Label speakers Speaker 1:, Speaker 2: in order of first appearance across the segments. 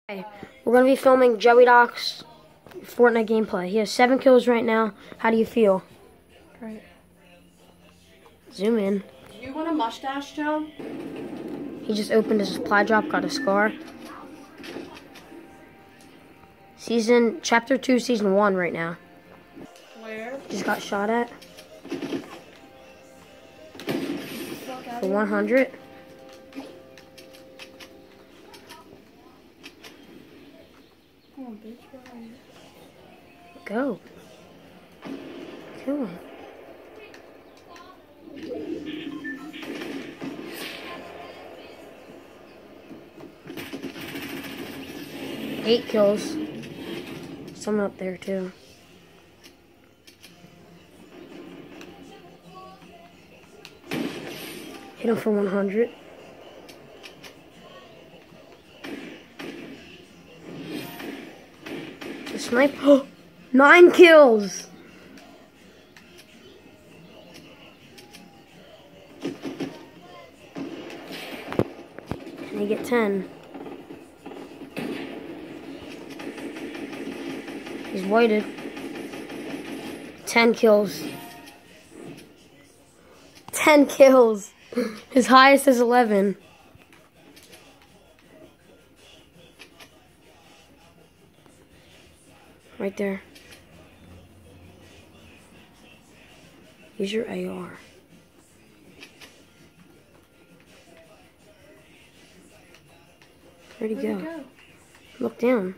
Speaker 1: Hey, we're going to be filming Joey Doc's Fortnite gameplay. He has 7 kills right now. How do you feel?
Speaker 2: Great.
Speaker 1: Zoom in.
Speaker 2: Do you want a mustache, Joe?
Speaker 1: He just opened his supply drop, got a scar. Chapter 2, Season 1 right now.
Speaker 2: Where?
Speaker 1: Just got shot at. For 100.
Speaker 2: Come on, bitch.
Speaker 1: Go. Kill him. Eight kills. Someone up there too. Hit him for 100. The snipe. 9 kills. And you get 10. He's whited. 10 kills. 10 kills. His highest is 11. Right there. Use your AR. Where'd he go? Look down.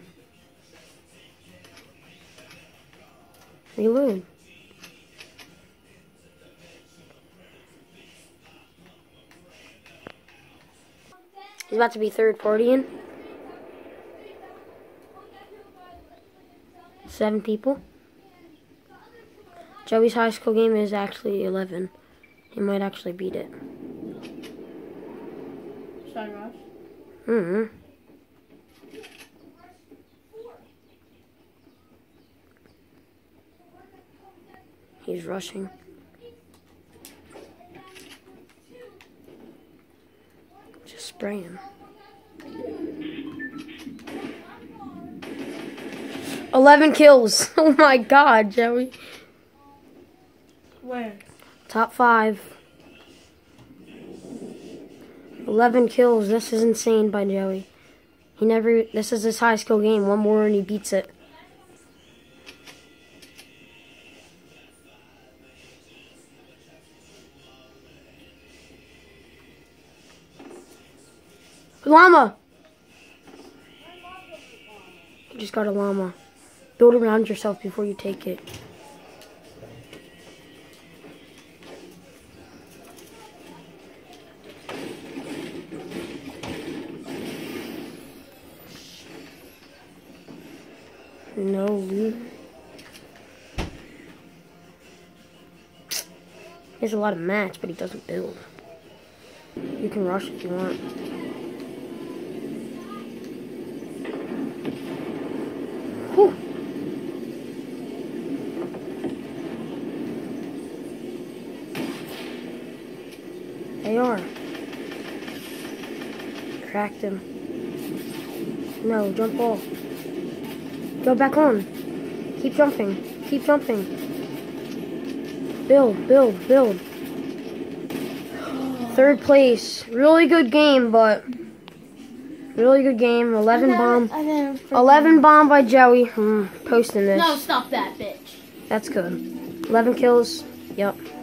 Speaker 1: Reload. He's about to be third partying. 7 people. Joey's high school game is actually 11. He might actually beat it.
Speaker 2: Should I rush?
Speaker 1: Mm-hmm. He's rushing. Just spray him. 11 kills. Oh my God, Joey.
Speaker 2: Where?
Speaker 1: Top 5. 11 kills. This is insane by Joey. This is his high school game. One more and he beats it. Llama! You just got a llama. Build around yourself before you take it. No loot. He has a lot of mats, but he doesn't build. You can rush if you want. Whew. AR. Cracked him. No, jump off. Go back on. Keep jumping. Keep jumping. Build, build, build. Third place. Really good game, but really good game. 11 bomb. 11 bomb by Joey. Posting this.
Speaker 2: No, stop that, bitch.
Speaker 1: That's good. 11 kills. Yep.